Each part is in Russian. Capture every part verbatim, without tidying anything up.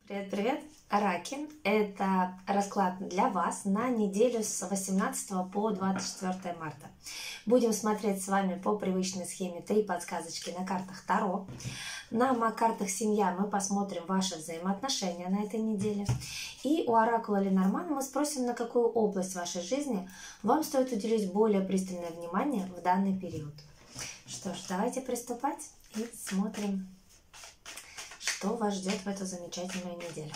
Привет-привет, Раки! Это расклад для вас на неделю с восемнадцатого по двадцать четвёртое марта. Будем смотреть с вами по привычной схеме три подсказочки на картах Таро. На картах Семья мы посмотрим ваши взаимоотношения на этой неделе. И у оракула Ленормана мы спросим, на какую область вашей жизни вам стоит уделить более пристальное внимание в данный период. Что ж, давайте приступать и смотрим, что вас ждет в эту замечательную неделю.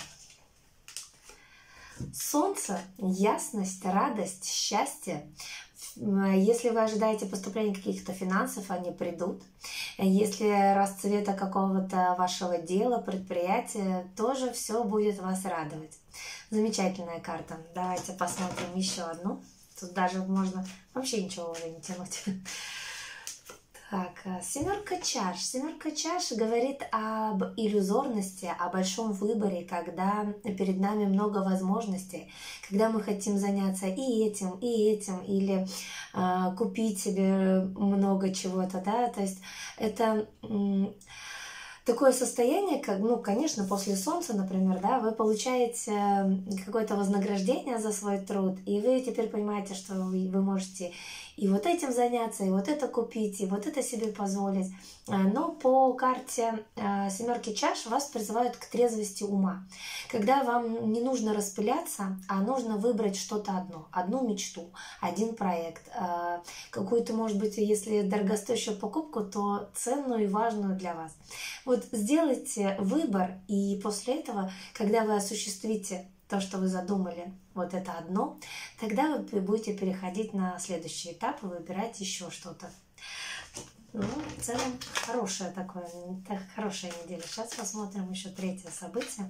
Солнце, ясность, радость, счастье. Если вы ожидаете поступления каких-то финансов, они придут. Если расцвета какого-то вашего дела, предприятия, тоже все будет вас радовать. Замечательная карта. Давайте посмотрим еще одну. Тут даже можно вообще ничего уже не тянуть. Так, семерка чаш. Семерка чаш говорит об иллюзорности, о большом выборе, когда перед нами много возможностей, когда мы хотим заняться и этим, и этим, или э, купить себе много чего-то, да, то есть это э, такое состояние, как, ну, конечно, после солнца, например, да, вы получаете какое-то вознаграждение за свой труд, и вы теперь понимаете, что вы, вы можете и вот этим заняться, и вот это купить, и вот это себе позволить. Но по карте семерки чаш вас призывают к трезвости ума. Когда вам не нужно распыляться, а нужно выбрать что-то одно, одну мечту, один проект, какую-то, может быть, если дорогостоящую покупку, то ценную и важную для вас. Вот сделайте выбор, и после этого, когда вы осуществите то, что вы задумали, вот это одно, тогда вы будете переходить на следующий этап и выбирать еще что-то. Ну, в целом, хорошая такое, так, хорошая неделя. Сейчас посмотрим еще третье событие.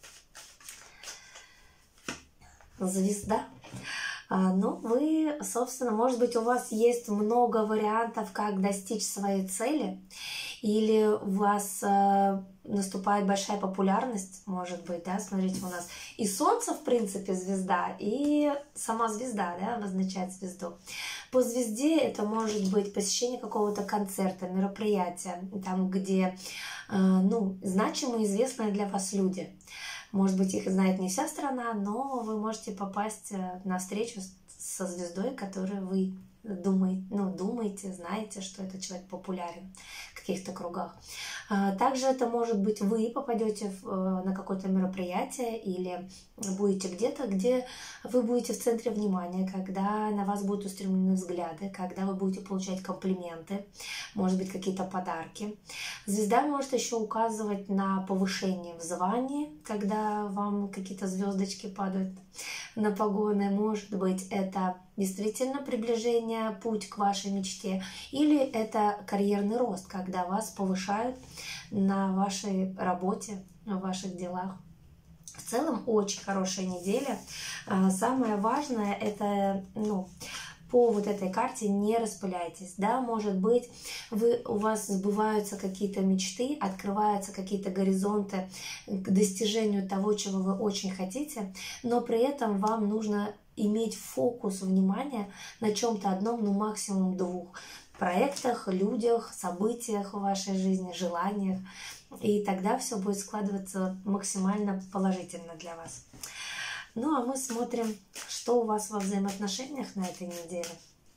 Звезда. Ну, вы, собственно, может быть, у вас есть много вариантов, как достичь своей цели, или у вас э, наступает большая популярность, может быть, да, смотрите, у нас и Солнце, в принципе, звезда, и сама звезда, да, обозначает звезду. По звезде это может быть посещение какого-то концерта, мероприятия, там, где, э, ну, значимые, известные для вас люди. Может быть, их знает не вся страна, но вы можете попасть на встречу со звездой, которую вы думаете, ну, думаете, знаете, что этот человек популярен в каких-то кругах. Также это может быть вы попадете на какое-то мероприятие или будете где-то, где вы будете в центре внимания, когда на вас будут устремлены взгляды, когда вы будете получать комплименты, может быть, какие-то подарки. Звезда может еще указывать на повышение в звании, когда вам какие-то звездочки падают на погоны. Может быть, это действительно приближение, путь к вашей мечте, или это карьерный рост, когда вас повышают на вашей работе, в ваших делах. В целом, очень хорошая неделя. Самое важное, это, ну, по вот этой карте не распыляйтесь, да, может быть, вы, у вас сбываются какие-то мечты, открываются какие-то горизонты к достижению того, чего вы очень хотите, но при этом вам нужно иметь фокус внимания на чем-то одном, ну максимум двух проектах, людях, событиях в вашей жизни, желаниях, и тогда все будет складываться максимально положительно для вас. Ну, а мы смотрим, что у вас во взаимоотношениях на этой неделе.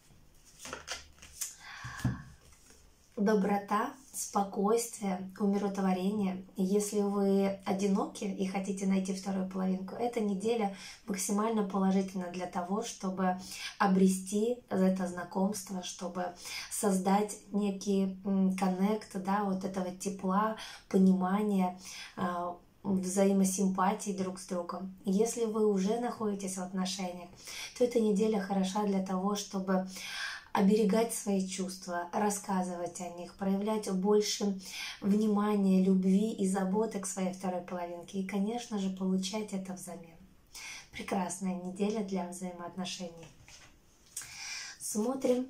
Доброта, спокойствие, умиротворение. Если вы одиноки и хотите найти вторую половинку, эта неделя максимально положительна для того, чтобы обрести это знакомство, чтобы создать некий коннект, да, вот этого тепла, понимания, взаимосимпатии друг с другом. Если вы уже находитесь в отношениях, то эта неделя хороша для того, чтобы оберегать свои чувства, рассказывать о них, проявлять больше внимания, любви и заботы к своей второй половинке и, конечно же, получать это взамен. Прекрасная неделя для взаимоотношений. Смотрим,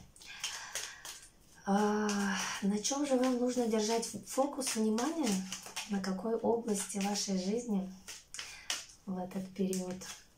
на чем же вам нужно держать фокус внимания, на какой области вашей жизни в этот период.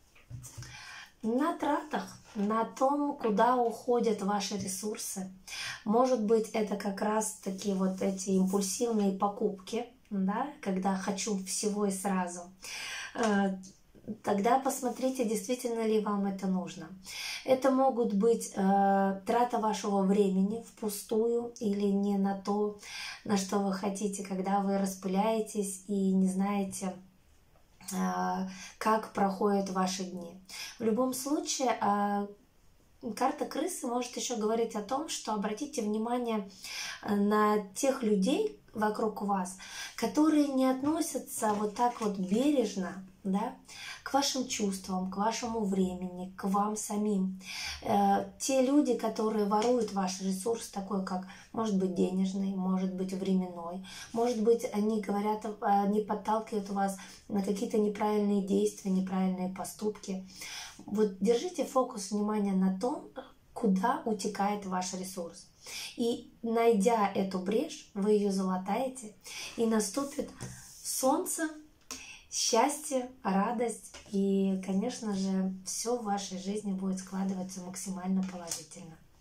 На тратах, на том, куда уходят ваши ресурсы. Может быть, это как раз таки вот эти импульсивные покупки, да, когда хочу всего и сразу, тогда посмотрите, действительно ли вам это нужно. Это могут быть э, трата вашего времени впустую или не на то, на что вы хотите, когда вы распыляетесь и не знаете, э, как проходят ваши дни. В любом случае, э, карта крысы может еще говорить о том, что обратите внимание на тех людей вокруг вас, которые не относятся вот так вот бережно, да, к вашим чувствам, к вашему времени, к вам самим. Э, те люди, которые воруют ваш ресурс, такой как, может быть, денежный, может быть, временной, может быть, они говорят, они подталкивают вас на какие-то неправильные действия, неправильные поступки. Вот держите фокус внимания на том, куда утекает ваш ресурс. И найдя эту брешь, вы ее залатаете, и наступит солнце, счастье, радость, и, конечно же, все в вашей жизни будет складываться максимально положительно.